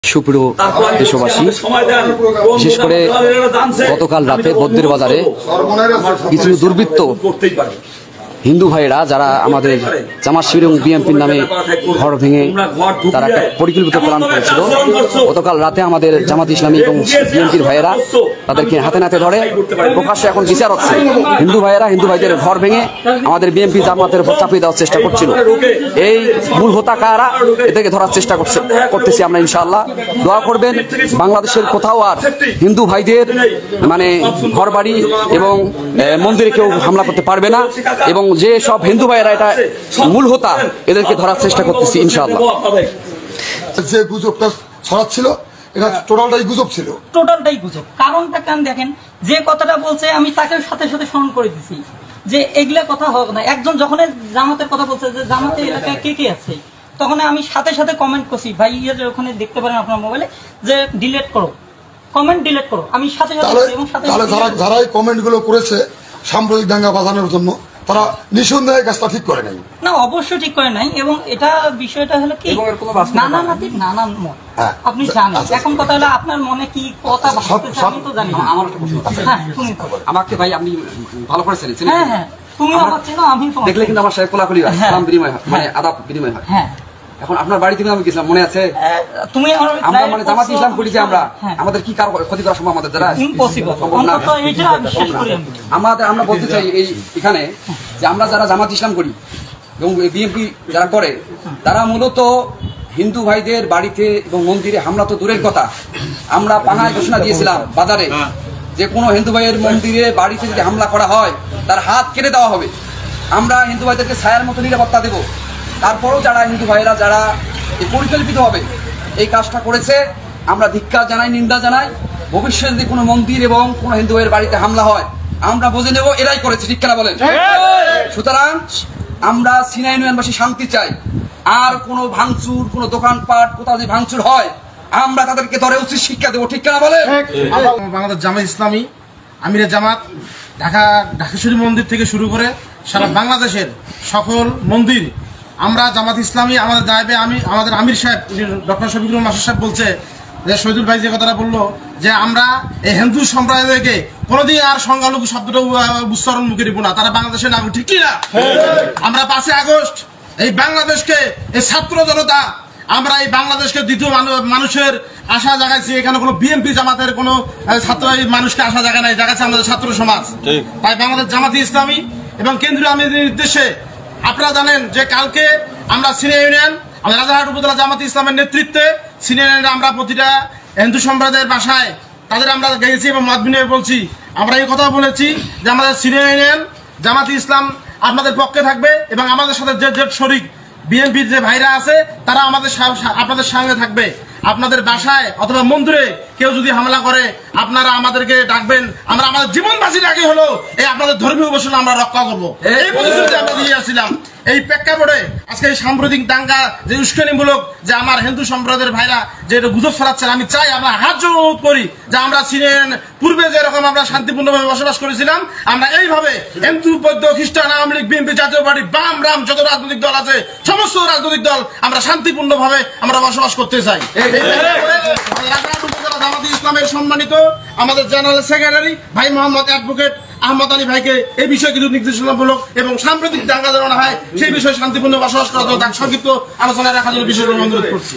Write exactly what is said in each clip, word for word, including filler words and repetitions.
সুপ্রিয় দেশবাসী, বিশেষ করে গতকাল রাতে বদ্রের বাজারে কিছু দুর্বৃত্ত হিন্দু ভাইয়েরা যারা আমাদের জামাত শিবির এবং বিএনপির নামে ঘর ভেঙে তারা একটা পরিকল্পিত প্ল্যান করেছিল। গতকাল রাতে আমাদের জামাত ইসলামী এবং বিএনপির ভাইয়েরা তাদেরকে হাতে নাতে ধরে প্রকাশ্যে এখন বিচার হচ্ছে। হিন্দু ভাইয়েরা হিন্দু ভাইদের ঘর ভেঙে আমাদের বিএনপি জামাতের উপর চাপিয়ে দেওয়ার চেষ্টা করছিল। এই মূল হোতা কারা, এদেরকে ধরার চেষ্টা করছে করতেছি আমরা ইনশাআল্লাহ। দোয়া করবেন, বাংলাদেশের কোথাও আর হিন্দু ভাইদের মানে ঘর বাড়ি এবং মন্দিরে কেউ হামলা করতে পারবে না, এবং যে সব হিন্দু ভাইয়েরা এটা মূল হোতা এদেরকে ধরার চেষ্টা করতেছি ইনশাআল্লাহ। যে গুজবটা ছড়াচ্ছিল এটা টোটালটাই গুজব ছিল, টোটালটাই গুজব। কারণটা কেন দেখেন, যে কথাটা বলছে আমি তাকে সাথে সাথে স্মরণ করে দিছি যে এগুলা কথা হোক না। একজন যখন জামাতের কথা বলছে যে জামাতের এলাকায় কে কে আছে, তখন আমি সাথে সাথে কমেন্ট করছি, ভাই ইয়ে যে ওখানে দেখতে পারেন আপনার মোবাইলে যে ডিলিট করো, কমেন্ট ডিলিট করো। আমি সাথে সাথে এবং সাথে যারা যারা এই কমেন্ট গুলো করেছে সাম্প্রদায়িক দাঙ্গা বাঁধানোর জন্য, তারা নিঃসন্দেহে কাজটা ঠিক করে নাই। না, অবশ্যই ঠিক করে নাই। এবং এটা বিষয়টা হলো কি, নানা নাতির নানা মত আপনি জানেন। এখন কথা হলো আপনার মনে কি কথা ভাবতেছে আমি তো জানি না। আমার একটা প্রশ্ন আছে, আমাকে ভাই আপনি ভালো করে চেনেন? হ্যাঁ হ্যাঁ, তুমি আমার চেনো, আমি তোমাকে দেখলে কিন্তু আমার সাথে কোলাকুলি হয়, সালাম বিনিময় হয়, মানে আদাব বিনিময় হয়। হ্যাঁ, এখন আপনার বাড়ি থেকে আমি গেছিলাম, মনে আছে? তুমি আমরা মানে জামাত ইসলাম করি যে আমরা, আমাদের কি কারো ক্ষতি করা সম্ভব আমাদের দ্বারা? ইম্পসিবল। অন্তত এইটা বিশ্বাস করি আমি। আমাদের আমরা বলতে চাই এই এখানে যে আমরা যারা জামাত ইসলাম করি এবং বিএনপি যারা করে, তারা মূলত হিন্দু ভাইদের বাড়িতে এবং মন্দিরে হামলা তো দূরের কথা, আমরা পাঙায় ঘোষণা দিয়েছিলাম বাজারে যে কোনো হিন্দু ভাইয়ের মন্দিরে বাড়িতে যদি হামলা করা হয় তার হাত কেটে দেওয়া হবে। আমরা হিন্দু ভাইদেরকে ছায়ার মতো নিরাপত্তা দেব। তারপরেও যারা হিন্দু ভাইয়েরা যারা পরিকল্পিতভাবে এই কাজটা করেছে, আমরা ধিক্কার জানাই, নিন্দা জানাই। ভবিষ্যতে যদি কোনো মন্দির এবং কোনো হিন্দু ভাইয়ের বাড়িতে হামলা হয় আমরা বুঝে নেব এরাই করেছে, ঠিক কিনা বলেন? সুতরাং আমরা সিনাই ইউনিয়নবাসী শান্তি চাই। আর কোনো ভাঙচুর, কোনো দোকানপাট কোথাও যদি ভাঙচুর হয় আমরা তাদেরকে ধরে উচিত শিক্ষা দেবো, ঠিক কিনা বলেন? বাংলাদেশ জামাত ইসলামী, আমিরে জামাত, ঢাকা ঢাকেশ্বরী মন্দির থেকে শুরু করে সারা বাংলাদেশের সকল মন্দির আমরা জামাত ইসলামী আমাদের দায়বে আমি আমাদের আমির সাহেব ডক্টর শফিকুল মাসুদ সাহেব বলছে যে শহীদুল ভাই যে কথাটা বললো যে আমরা এই হিন্দু সম্প্রদায়কে কোনোদিন আর সংখ্যালঘু শব্দটা উচ্চারণ মুখে দিব না, তারা বাংলাদেশের নাগরিক, ঠিক কিনা? আমরা পাঁচই আগস্ট এই বাংলাদেশকে, এই ছাত্র জনতা, আমরা এই বাংলাদেশকে দ্বিতীয় মানুষের আশা জাগাইছি। এখানে কোনো বিএনপি জামাতের কোনো ছাত্র মানুষকে আশা জায়গা নাই, জাগাচ্ছে আমাদের ছাত্র সমাজ। তাই বাংলাদেশ জামাতি ইসলামী এবং কেন্দ্রীয় আমিরের নির্দেশে আপনারা জানেন যে কালকে আমরা সিনিয়র ইউনিয়ন, আমাদের রাজারহাট উপজেলা জামাতি ইসলামের নেতৃত্বে সিনিয়র ইউনিয়নে আমরা প্রতিটা হিন্দু সম্প্রদায়ের বাসায় তাদের আমরা গেছি এবং মত বিনিময় বলছি। আমরা এই কথা বলেছি যে আমাদের সিনিয়র ইউনিয়ন জামাতি ইসলাম আপনাদের পক্ষে থাকবে এবং আমাদের সাথে যে যে শরিক বিএনপির যে ভাইরা আছে তারা আমাদের আপনাদের সঙ্গে থাকবে। আপনাদের বাসায় অথবা মন্দিরে কেউ যদি হামলা করে আপনারা আমাদেরকে ডাকবেন, আমরা আমাদের জীবন বাঁচিয়ে রাখি হলো এই আপনাদের ধর্মীয় উপাসনা আমরা রক্ষা করবো, এই প্রতিশ্রুতি আমরা দিয়ে আসছিলাম। এই প্রেক্ষাপটে আজকে এই সাম্প্রতিক দাঙ্গা যে উস্কানিমূলক যে আমার হিন্দু সম্প্রদায়ের ভাইরা যে এটা গুজব ছড়াচ্ছেন, আমি চাই আমরা হাত জোড় অনুরোধ করি যে আমরা ছিলেন পূর্বে যেরকম আমরা শান্তিপূর্ণভাবে বসবাস করেছিলাম, আমরা এইভাবে হিন্দু বৌদ্ধ খ্রিস্টান আওয়ামী লীগ বিএনপি জাতীয় পার্টি বাম রাম যত রাজনৈতিক দল আছে সমস্ত রাজনৈতিক দল আমরা শান্তিপূর্ণভাবে আমরা বসবাস করতে চাই। জামাতি ইসলামের সম্মানিত আমাদের জেনারেল সেক্রেটারি ভাই মোহাম্মদ অ্যাডভোকেট আহমদ আলী ভাইকে এই বিষয়ে কিছু নির্দেশনামূলক এবং সাম্প্রতিক দাঙ্গা যেন না হয় সেই বিষয়ে শান্তিপূর্ণ বসবাস করা জন্য তার সংক্ষিপ্ত আলোচনায় রাখার জন্য বিষয়গুলো অনুরোধ করছি।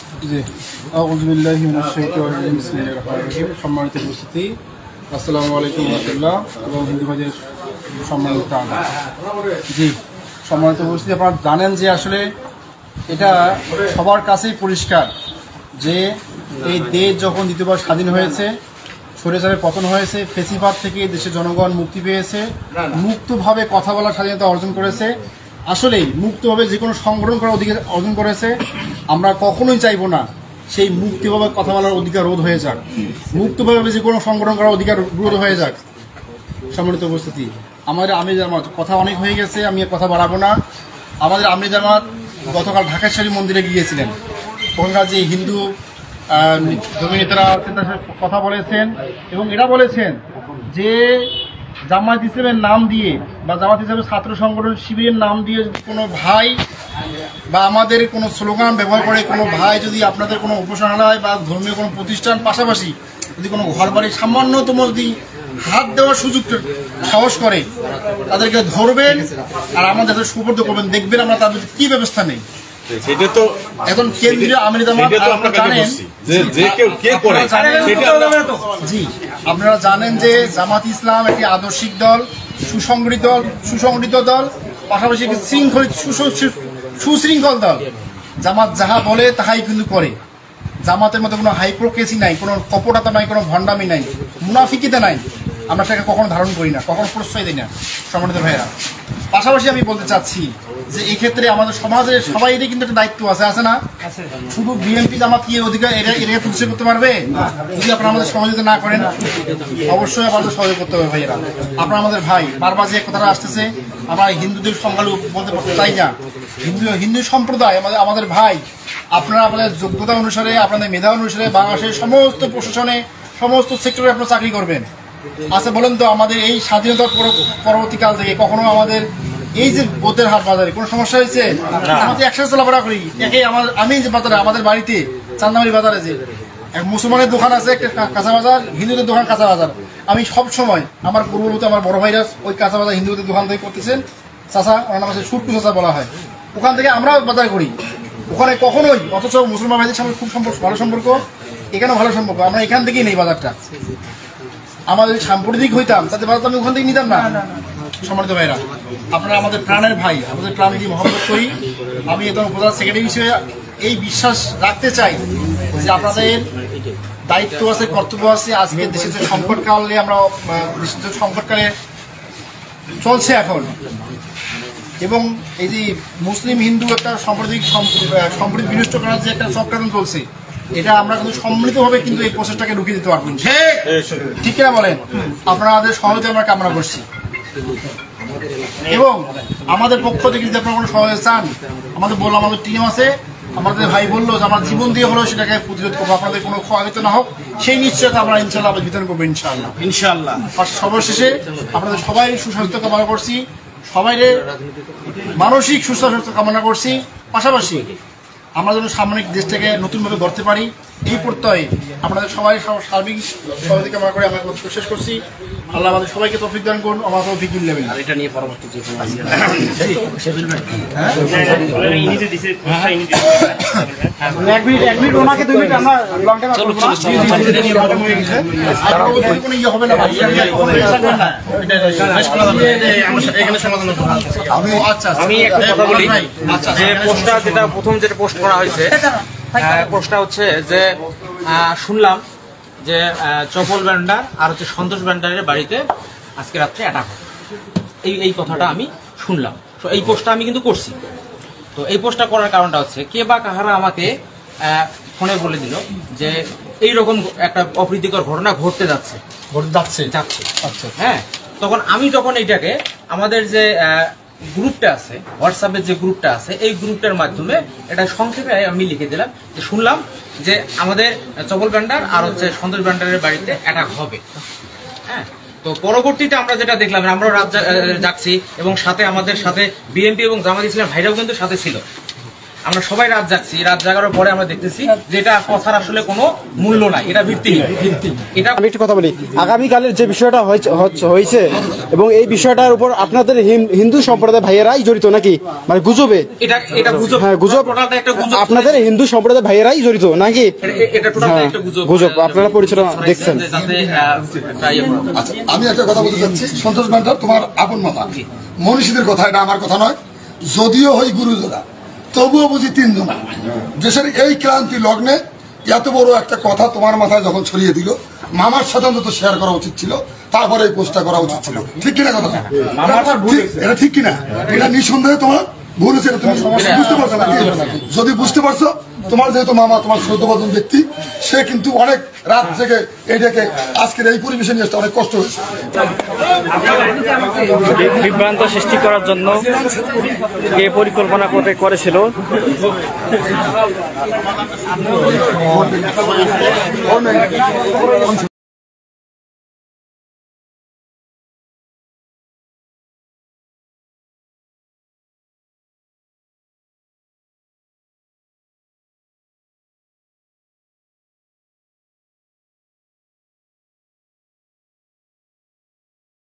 সম্মানিত উপস্থিতি, আসসালামু আলাইকুম রহমতুল্লাহ এবং হিন্দু ভাইদের সম্মানিত জি সম্মানিত উপস্থিতি, আপনারা জানেন যে আসলে এটা সবার কাছেই পরিষ্কার যে এই দেশ যখন দ্বিতীয়বার স্বাধীন হয়েছে, স্বৈরাচারের পতন হয়েছে, ফেসিবাদ থেকে দেশের জনগণ মুক্তি পেয়েছে, মুক্তভাবে কথা বলার স্বাধীনতা অর্জন করেছে। আসলেই মুক্তভাবে যে কোনো সংগঠন করার অধিকার অর্জন করেছে। আমরা কখনোই চাইব না সেই মুক্তভাবে কথা বলার অধিকার রোধ হয়ে যাক, মুক্তভাবে যে কোনো সংগঠন করার অধিকার রোধ হয়ে যাক। সম্মানিত উপস্থিতি, আমাদের আমির জামাত কথা অনেক হয়ে গেছে, আমি কথা বাড়াবো না। আমাদের আমির জামাত গতকাল ঢাকেশ্বরী মন্দিরে গিয়েছিলেন, ওখানকার যে হিন্দু ধর্মীয় নেতারা কথা বলেছেন এবং এরা বলেছেন যে জামাত ইসলামের নাম দিয়ে বা জামাত ইসলামের ছাত্র সংগঠন শিবিরের নাম দিয়ে কোনো ভাই বা আমাদের কোনো স্লোগান ব্যবহার করে কোনো ভাই যদি আপনাদের কোনো উপাসনালয় বা ধর্মীয় কোনো প্রতিষ্ঠান পাশাপাশি যদি কোনো ঘর বাড়ির সামান্যতম যদি হাত দেওয়ার সুযোগ সাহস করে তাদেরকে ধরবেন আর আমাদের সুপর্দ করবেন, দেখবেন আমরা তাদের কি ব্যবস্থা নেই। সেটা তো এখন কেন্দ্রীয় আমিরি জামাত জানেন জি আপনারা জানেন যে জামাত ইসলাম একটি আদর্শিক দল, সুসংগঠিত দল সুসংগঠিত দল পাশাপাশি একটি শৃঙ্খলিত সুশৃঙ্খল দল। জামাত যাহা বলে তাহাই কিন্তু করে। জামাতের মধ্যে কোনো হাইপ্রোক্রেসি নাই, কোনো কপটতা নাই, কোনো ভণ্ডামি নাই, মুনাফিকিতে নাই। আমরা সেটাকে কখনো ধারণ করি না, কখনো প্রশ্রয় দিই না সম্মানিত ভাইয়েরা। পাশাপাশি আমি বলতে চাচ্ছি যে এই ক্ষেত্রে আমাদের সমাজের সবাইরই কিন্তু একটা দায়িত্ব আছে, আছে না? শুধু বিএনপি জামাত কি অধিকার এটা এটাকে প্রতিষ্ঠা করতে পারবে? যদি আপনারা আমাদের সহযোগিতা না করেন, অবশ্যই আমাদের সহযোগ করতে হবে ভাইয়েরা। আপনারা আমাদের ভাই, বারবার যে কথাটা আসতেছে আমরা হিন্দুদের সংখ্যালঘু বলতে চাই না, হিন্দু হিন্দু সম্প্রদায় আমাদের আমাদের ভাই। আপনারা আপনাদের যোগ্যতা অনুসারে, আপনাদের মেধা অনুসারে বাংলাদেশের সমস্ত প্রশাসনে সমস্ত সেক্টরে আপনারা চাকরি করবেন। আচ্ছা বলেন তো, আমাদের এই স্বাধীনতার পরবর্তীকাল থেকে কখনো আমাদের এই যে বোধের হাট বাজারে কোনো সমস্যা হয়েছে? আমাদের একসাথে চলাফেরা করি, একে আমার আমি যে বাজারে আমাদের বাড়িতে চান্দামারি বাজারে যে মুসলমানের দোকান আছে একটা কাঁচা বাজার, হিন্দুদের দোকান কাঁচা বাজার। আমি সব সময় আমার পূর্ববর্তী আমার বড় ভাইরা ওই কাঁচা বাজার হিন্দুদের দোকান থেকে করতেছেন, চাচা ওনার নাম আছে সুট্টু চাচা বলা হয়, ওখান থেকে আমরাও বাজার করি। ওখানে কখনোই, অথচ মুসলমান ভাইদের সামনে খুব সম্পর্ক ভালো সম্পর্ক, এখানেও ভালো সম্পর্ক, আমরা এখান থেকেই নেই বাজারটা। আমাদের সাম্প্রতিক হইতাম তাতে বাজার আমি ওখান থেকে নিতাম না। সম্মানিত ভাইরা, আপনারা আমাদের প্রাণের ভাই, আমাদের প্রাণ দিয়ে মহব্বত করি। আমি একদম উপজেলা সেক্রেটারি হিসেবে এই বিশ্বাস রাখতে চাই যে আপনাদের দায়িত্ব আছে, কর্তব্য আছে। আজকে দেশের যে সংকটকালে আমরা দেশের যে সংকটকালে চলছে এখন, এবং এই যে মুসলিম হিন্দু একটা সাম্প্রতিক সম্প্রীতি বিনষ্ট করার যে একটা চক্রান্ত চলছে, এটা আমরা কিন্তু সম্মিলিতভাবে কিন্তু এই প্রসেসটাকে রুখিয়ে দিতে পারবো। ঠিক কিনা বলেন? আপনাদের সহযোগিতা আমরা কামনা করছি, এবং আমাদের পক্ষ থেকে যদি আপনারা কোনো সহযোগিতা চান, আমাদের বললো আমাদের টিম আছে, আমাদের ভাই বললো যে আমরা জীবন দিয়ে হলেও সেটাকে প্রতিরোধ করবো, আপনাদের কোনো ক্ষয়ক্ষতি না হোক সেই নিশ্চয়তা আমরা ইনশাল্লাহ আমরা বিতরণ করবো ইনশাআল্লাহ ইনশাআল্লাহ সর্বশেষে আপনাদের সবাই সুস্বাস্থ্য কামনা করছি, সবাই মানসিক সুস্বাস্থ্য কামনা করছি। পাশাপাশি আমরা যেন সামরিক দেশটাকে নতুনভাবে গড়তে পারি, এই প্রত্যয়ে আপনাদের সবাই সার্বিক সহযোগিতা কামনা করে আমরা শেষ করছি। আল্লাহ আমাদের সবাইকে তৌফিক দান করুন, আমার তৌফিক দিলেন। আর এটা নিয়ে পরবর্তী যে হবে না, আমি একটা কথা বলি, যে পোস্টটা যেটা প্রথম যেটা পোস্ট করা হয়েছে, পোস্টটা হচ্ছে যে শুনলাম যে চপল ব্যান্ডার আর হচ্ছে সন্তোষ ব্যান্ডারের বাড়িতে আজকে রাত্রে অ্যাটাক হয়, এই এই কথাটা আমি শুনলাম। তো এই পোস্টটা আমি কিন্তু করছি। তো এই পোস্টটা করার কারণটা হচ্ছে, কে বা কাহারা আমাকে ফোনে বলে দিল যে এইরকম একটা অপ্রীতিকর ঘটনা ঘটতে যাচ্ছে যাচ্ছে যাচ্ছে আচ্ছা হ্যাঁ। তখন আমি যখন এইটাকে আমাদের যে গ্রুপটা আছে, হোয়াটসঅ্যাপের যে গ্রুপটা আছে, এই গ্রুপটার মাধ্যমে এটা সংক্ষেপে আমি লিখে দিলাম যে শুনলাম যে আমাদের চপল ব্যান্ডার আর হচ্ছে সন্তোষ ব্যান্ডারের বাড়িতে অ্যাটাক হবে। হ্যাঁ, তো পরবর্তীতে আমরা যেটা দেখলাম, আমরাও রাত জাগছি এবং সাথে আমাদের সাথে বিএনপি এবং জামাত ইসলাম ভাইরাও কিন্তু সাথে ছিল। আমরা সবাই রাত জাগছি, রাত জাগার পরে আমরা দেখতেছি যে এটা কথার আসলে কোনো মূল্য নাই, এটা ভিত্তিহীন। এটা আমি একটু কথা বলি, আগামীকালের যে বিষয়টা হয়েছে এবং এই বিষয়টার উপর আপনাদের হিন্দু সম্প্রদায় ভাইয়েরাই জড়িত নাকি, মানে গুজবে? এটা এটা গুজব, হ্যাঁ গুজব, আপনাদের হিন্দু সম্প্রদায় ভাইয়েরাই জড়িত নাকি? এটা টোটাল একটা গুজব, গুজব। আপনারা পরিচালনা দেখছেন। আমি একটা কথা বলতে চাচ্ছি, সন্তোষ ব্যান্ডার তোমার আপন মামা, মনীষীদের কথা, এটা আমার কথা নয়। যদিও হই গুরুজোড়া, তবুও বুঝি তিনজন। দেশের এই ক্রান্তি লগ্নে এত বড় একটা কথা তোমার মাথায় যখন ছড়িয়ে দিল, মামার সাথে অন্তত শেয়ার করা উচিত ছিল, তারপরে এই পোস্টটা করা উচিত ছিল। ঠিক কিনা কথা? এটা ঠিক কিনা? এটা নিঃসন্দেহে তোমার ভুল হয়েছে, তুমি বুঝতে পারছো না? যদি বুঝতে পারছো, তোমার যেহেতু মামা, তোমার শ্রদ্ধাভাজন ব্যক্তি, সে কিন্তু অনেক রাত থেকে এইটাকে আজকের এই পরিবেশে নিয়ে আসতে অনেক কষ্ট হয়েছে। বিভ্রান্ত সৃষ্টি করার জন্য কে পরিকল্পনা করে করেছিল?